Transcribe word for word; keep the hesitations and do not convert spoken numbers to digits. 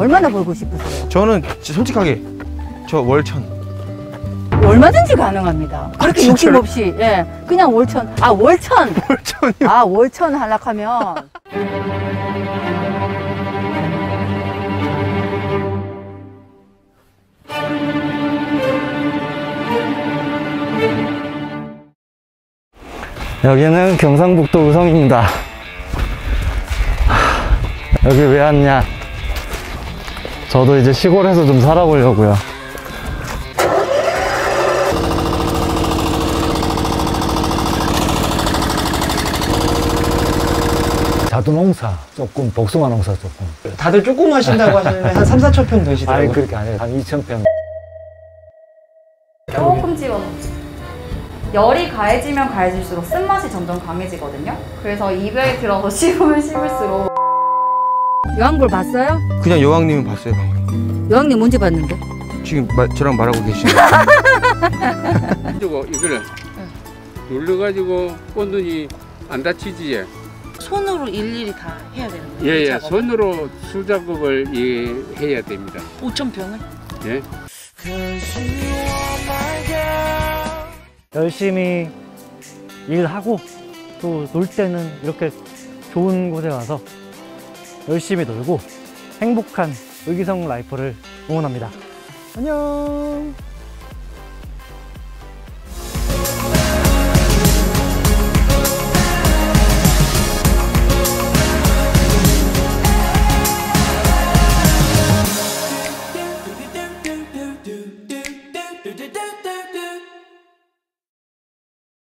얼마나 벌고 싶으세요? 저는 솔직하게 저 월천. 얼마든지 가능합니다. 그렇게 아, 욕심 없이. 예, 그냥 월천. 아, 월천. 월천이요? 아, 월천 하락하면. 여기는 경상북도 의성입니다. 여기 왜 왔냐? 저도 이제 시골에서 좀 살아보려고요. 자두농사 조금, 복숭아 농사 조금. 다들 조금 하신다고 하시는데 한 삼, 사천 평 되시더라고요. 아니 그렇게 안 해요. 한 이천 평. 조금 집어넣죠. 열이 가해지면 가해질수록 쓴맛이 점점 강해지거든요. 그래서 입에 들어서 씹으면 씹을수록. 여왕벌 봤어요? 그냥 여왕님은 봤어요, 방금. 여왕님 언제 봤는데? 지금 마, 저랑 말하고 계시네요. 가지고 이거를 눌러가지고 꽂더니 안 다치지. 손으로 일일이 다 해야 되는 거예요? 예예, 작업을? 손으로 수작업을 예, 해야 됩니다. 오천 평을? 예. 열심히 일하고 또 놀 때는 이렇게 좋은 곳에 와서 열심히 놀고 행복한 의기성 라이프를 응원합니다. 안녕.